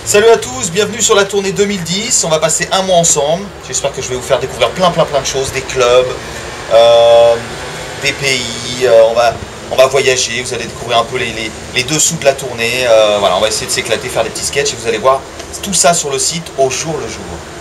Salut à tous, bienvenue sur la tournée 2010. On va passer un mois ensemble. J'espère que je vais vous faire découvrir plein de choses, des clubs, des pays. On va voyager, vous allez découvrir un peu les dessous de la tournée. Voilà, on va essayer de s'éclater, faire des petits sketchs et vous allez voir tout ça sur le site au jour le jour.